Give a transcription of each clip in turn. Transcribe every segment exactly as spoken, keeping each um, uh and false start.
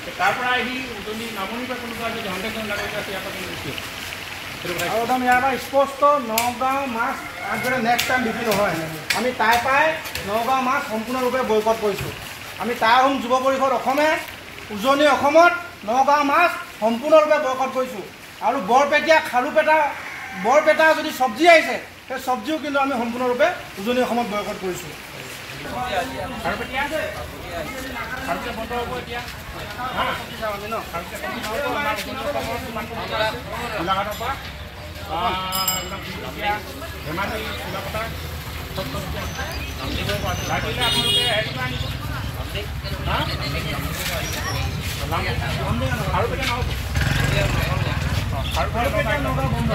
তাৰ পৰা আহি উজনি নামনিৰ পৰা কোনোবা যদি হাণ্ড্ৰেডজন নাগৰিক আছে ইয়াৰ পৰা কোনো বেছি আৰু একদম ইয়াৰ পৰা স্পষ্ট নগাঁও মাছ আগতে নেক্সট টাইম বিক্ৰী নহয়। আমি তাই পাই নগাঁও মাছ সম্পূৰ্ণৰূপে বয়কট কৰিছোঁ। আমি টাই আহোম যুৱ পৰিষদ অসমে উজনি অসমত নগাঁও মাছ সম্পূৰ্ণৰূপে বয়কট কৰিছোঁ। আৰু বৰপেটীয়া খাৰুপেটা বৰপেটা যদি চব্জি আহিছে সেই চব্জিও কিন্তু আমি সম্পূৰ্ণৰূপে উজনি অসমত বয়কট কৰিছোঁ। খাৰুপেটীয়া খাৰুপেটীয়া বন্ধ হ'ব এতিয়া আমি ন খাৰুপেটীয়া গোলাঘাটৰ পৰা ধেমাজি চিলাপতা চব লাগিলে আপোনালোকে হেৰি পৰা আনিব খাৰুপেটীয়া নহ'ব খাৰুপেটীয়া নগাঁও বন্ধ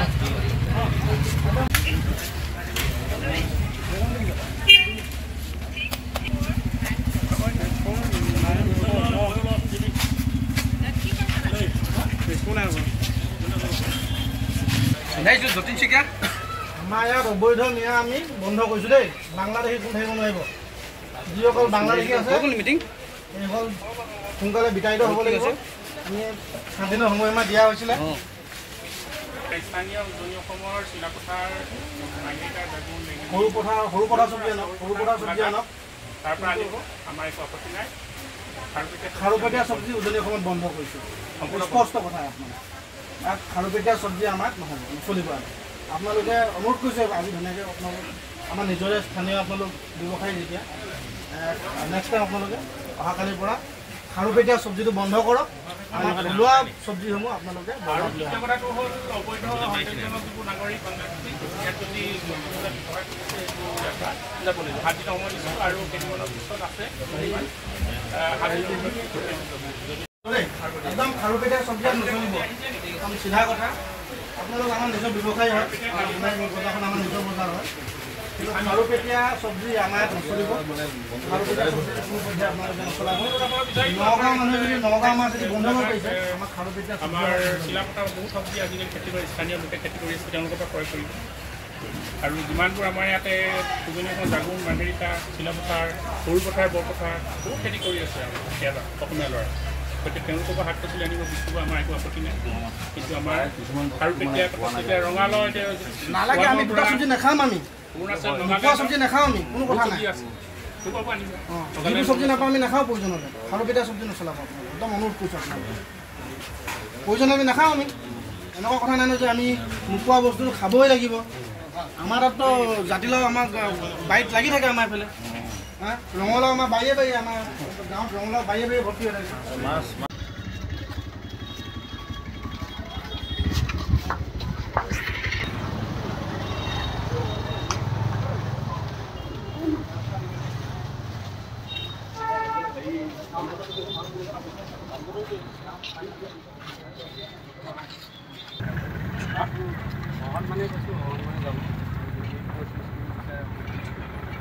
যতীন শইকীয়া আমাৰ ইয়াত অবৈধ নিয়া আমি বন্ধ কৰিছোঁ দেই। বাংলাদেশী কোনো থাকিব নোৱাৰিব। যিসকল বাংলাদেশী আছে মিটিং এইসকল সোনকালে বিতাড়িত হ'ব লাগিব। আমি স্বাধীন সময়সীমা দিয়া হৈছিলে। স্থানীয় উজনি অসমৰ চিলাপথাৰ সৰু পথাৰ সৰু পথাৰ চব্জি আনক সৰু পথাৰ চব্জি আনক তাৰ পৰা আনিব। আমাৰ একো আপত্তি নাই। খাৰুপেটীয়া চব্জি উজনি অসমত বন্ধ কৰিছোঁ। স্পষ্ট কথা আপোনাৰ ইয়াত খাৰুপেটীয়া চব্জি আমাক নহ'ব নচলিব। আপোনালোকে অনুৰোধ কৰিছে আজি ধুনীয়াকৈ আপোনালোক আমাৰ নিজৰে স্থানীয় আপোনালোক ব্যৱসায়ী যেতিয়া নেক্সট টাইম আপোনালোকে অহাকালিৰ পৰা খাৰুপেটীয়া চব্জিটো বন্ধ কৰক। আমাৰ থলুৱা চব্জিসমূহ আপোনালোকে আৰু দ্বিতীয় কথাটো হ'ল অবৈধ যিবোৰ নাগৰিক ইয়াত যদি যাব লাগিব সাত দিনৰ সময় দিছোঁ আৰু কেইদিনমানৰ পিছত আছে একদম খাৰুপেটীয়া চব্জি নচলিব। একদম চিধা কথা। আপোনালোক আমাৰ নিজৰ ব্যৱসায়ী হয়। বজাৰখন আমাৰ নিজৰ বজাৰ হয়। কিন্তু খাৰুপেটীয়া চব্জি আমাৰ ইয়াত নচলিব। খাৰুপেটীয়া চব্জি কোনো পৰ্যায়ে আপোনালোকে নচলাব। নগাঁও মানুহে যদি নগাঁও মাছ যদি বন্ধ কৰিছে আমাৰ খাৰুপেটীয়া আমাৰ চিলাপথাৰ বহুত চব্জি আজিকালি খেতি কৰি স্থানীয় লোকে খেতি কৰি আছে তেওঁলোকৰ পৰা ক্ৰয় কৰিব। আৰু যিমানবোৰ আমাৰ ইয়াতে উজনি অসম জাগুন মাৰ্ঘেৰিটা চিলাপথাৰ সৰু পথাৰ বৰপথাৰ বহুত খেতি কৰি আছে ইয়াত অসমীয়া ল'ৰা। গতিকে তেওঁলোকৰ পৰা শাক পাচলি আনিব বিকিব আমাৰ একো আপত্তি নাই। কিন্তু আমাৰ খাৰুপেটীয়া এতিয়া ৰঙালাও এতিয়া নালাগে। আমি দুটা চব্জি নাখাম। আমি অৰুণাচল নোখোৱা চব্জি নাখাওঁ। আমি কোনো কথা নাই। আছে সেইবোৰ পৰা আনিব। যিটো চব্জি নাপাওঁ আমি নাখাওঁ। প্ৰয়োজন হ'লে খাৰুপেটীয়া চব্জি নচলাব। একদম অনুৰোধ কৰিছোঁ আপোনালোকে। প্ৰয়োজন আমি নাখাওঁ। আমি এনেকুৱা কথা নাই ন যে আমি নোপোৱা বস্তুটো খাবই লাগিব। আমাৰ তাততো জাতিলাও আমাৰ বাৰীত লাগি থাকে। আমাৰ এইফালে হা ৰঙালাও আমাৰ বাৰীয়ে বাৰীয়ে আমাৰ গাঁৱত ৰঙালাও বাৰীয়ে বাৰীয়ে ভৰ্তি হৈ থাকে। মানে